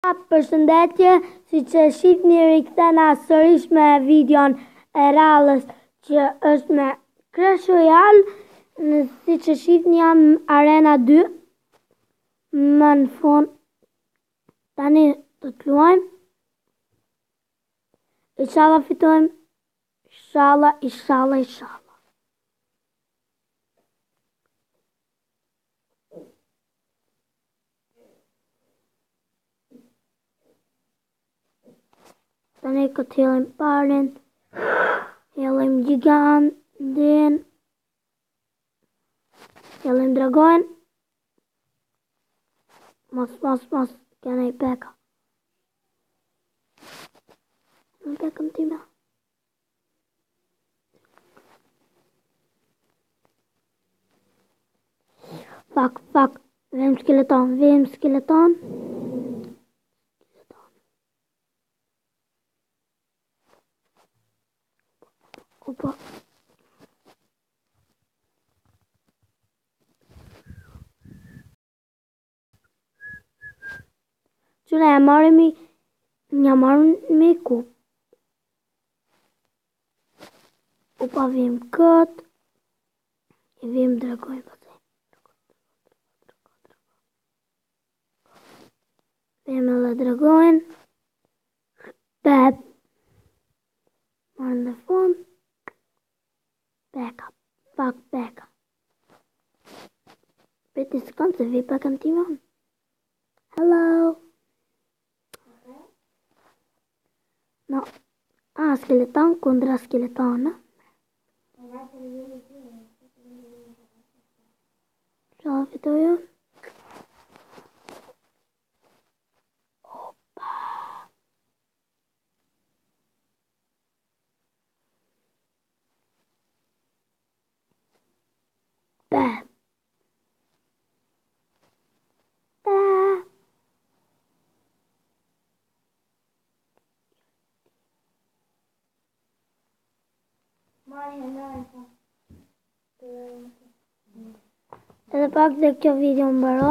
Përshëndetje, si që shihni rikthena sërish me videon e radhës që është me Clash Royale. Si që shihni jam Arena 2, më në fund. Tani do të luajmë. Inshallah fitojmë. Inshallah, inshallah, inshallah. Tani këtë helim parin, helim gigantin, helim dragon, mos, kena i peka. Në pekën time. Fuck, vem skeleton. Opa. Qëna e marrën me kup. Opa vim kët. E vim dragoj pëse. Vim edhe dragojnë. Pep. Marrën dhe fund. Peka. Fuck peka. Peti s'kanë se vi pekën timon. Hello. No. Skeleton kundra skeleton. Ciao, Vittorio. Opa. Beh. Edhe pak dhe kjo video mbaro.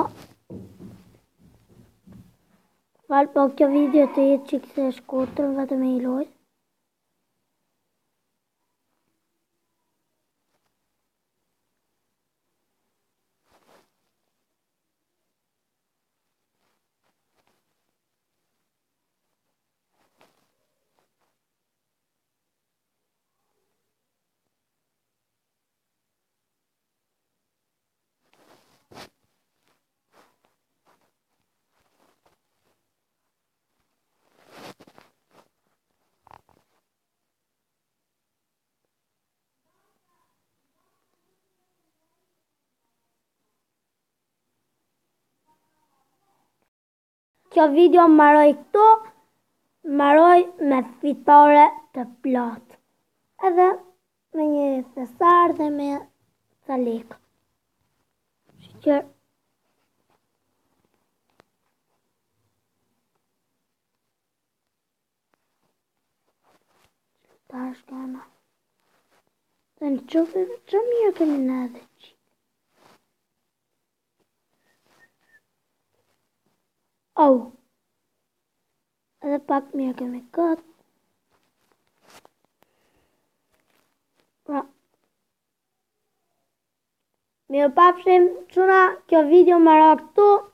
Falë po kjo video të jetë që këse shkurtër vetëm e i lojë. Kjo video mbaroj këtu, mbaroj me fitore të plot. Edhe me një thesar dhe me salik. Shqyr. Ta është gana. Dhe në që mirë kemi në edhe që. Edhe pak mirë kemi këtë. Pra. Mirë pafshim, quna, kjo video më ra këtu.